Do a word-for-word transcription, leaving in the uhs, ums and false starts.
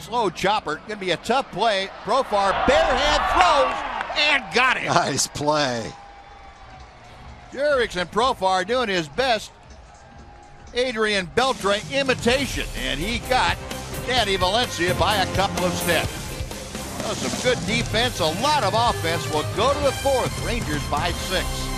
slow chopper. Going to be a tough play. Profar bare hand throws and got it. Nice play. Jurickson Profar doing his best Adrian Beltre imitation, and he got Danny Valencia by a couple of steps. That was some good defense, a lot of offense. We'll go to the fourth. Rangers by six.